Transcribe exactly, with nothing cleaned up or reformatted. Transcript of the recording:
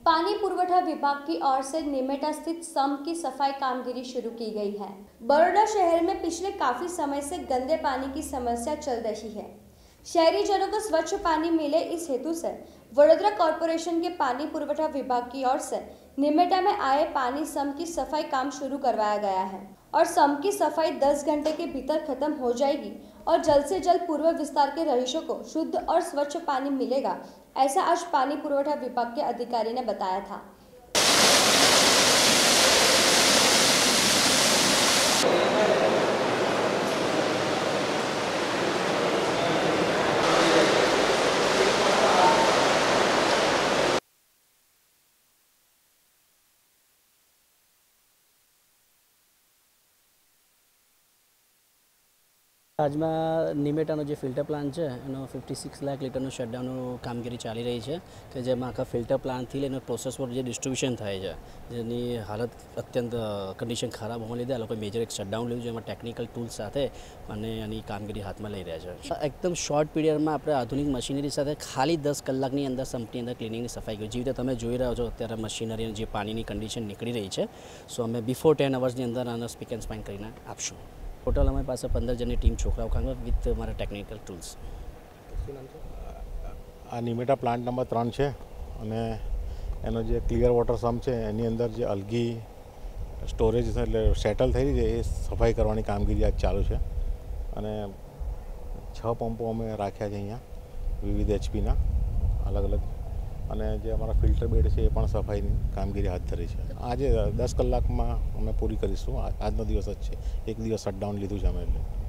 पानी पुरवठा विभाग की ओर से निमेटा स्थित सम्प की सफाई कामगिरी शुरू की गई है। बड़ौदा शहर में पिछले काफी समय से गंदे पानी की समस्या चल रही है। शहरीजनों को स्वच्छ पानी मिले, इस हेतु से वडोदरा कॉरपोरेशन के पानी पुरवठा विभाग की ओर से निमेटा में आए पानी सम्प की सफाई काम शुरू करवाया गया है और सम्प की सफाई दस घंटे के भीतर खत्म हो जाएगी और जल्द से जल्द पूर्व विस्तार के रहीशों को शुद्ध और स्वच्छ पानी मिलेगा, ऐसा आज पानी पुरवठा विभाग के अधिकारी ने बताया था। आज में निमेटानो जो फिल्टर प्लांट है एनो छप्पन लाख लीटरનું શટડાઉન કામગીરી ચાલી રહી છે કે જેમાં આખા ફિલ્ટર પ્લાન્ટથી લઈને પ્રોસેસ પર જે ડિસ્ટ્રીબ્યુશન થાય છે જેની હાલત અત્યંત કન્ડિશન ખરાબ હોવાને લીધે આ લોકોએ મેજર એક શટડાઉન લીધું જેમાં ટેકનિકલ ટૂલ્સ સાથે અને એની કામગીરી હાથમાં લઈ રહ્યા છે। એકદમ શોર્ટ પીરિયડમાં આપણે આધુનિક મશીનરી સાથે ખાલી દસ કલાકની અંદર સંપની અંદર ક્લિનિંગની સફાઈ કરી, જે રીતે તમે જોઈ રહ્યા છો અત્યારે મશીનરી જે પાણીની કન્ડિશન નીકળી રહી છે, સો અમે બિફોર ટેન અવર્સની અંદર આનો સ્પીક એન્ડ સ્પાઇન કરીને આપશું। टोटल हमारे पास पंद्रह जन टीम छोकराओं खांगा विथ हमारा टेक्निकल टूल्स। आ निमेटा प्लांट नंबर त्रण है અને એનો જે ક્લિયર વોટર સમ્પ છે એની અંદર જે અલગી સ્ટોરેજ એટલે સેટલ થઈ છે એ સફાઈ કરવાની કામગીરી આજ ચાલુ છે અને છ પંપો અમે રાખ્યા છે અહીંયા વિવિધ એચપીના અલગ અલગ અને જે અમારા ફિલ્ટર બેડ છે એ પણ સફાઈની કામગીરી હાથ ધરી છે। આજે દસ કલાકમાં અમે પૂરી કરીશું। આજનો દિવસ જ છે, એક દિવસ શટડાઉન લીધું છે અમે એટલે